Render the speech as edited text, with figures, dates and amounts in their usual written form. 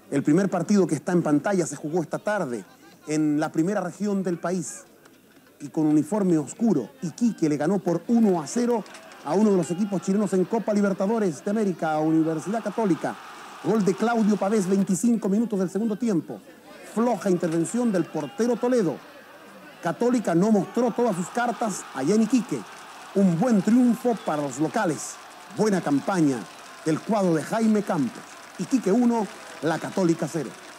El primer partido que está en pantalla se jugó esta tarde en la primera región del país y con uniforme oscuro. Iquique le ganó por 1-0 a uno de los equipos chilenos en Copa Libertadores de América, a Universidad Católica. Gol de Claudio Pavés, 25 minutos del segundo tiempo. Floja intervención del portero Toledo. Católica no mostró todas sus cartas allá en Iquique. Un buen triunfo para los locales. Buena campaña del cuadro de Jaime Campos. Iquique 1, la Católica 0.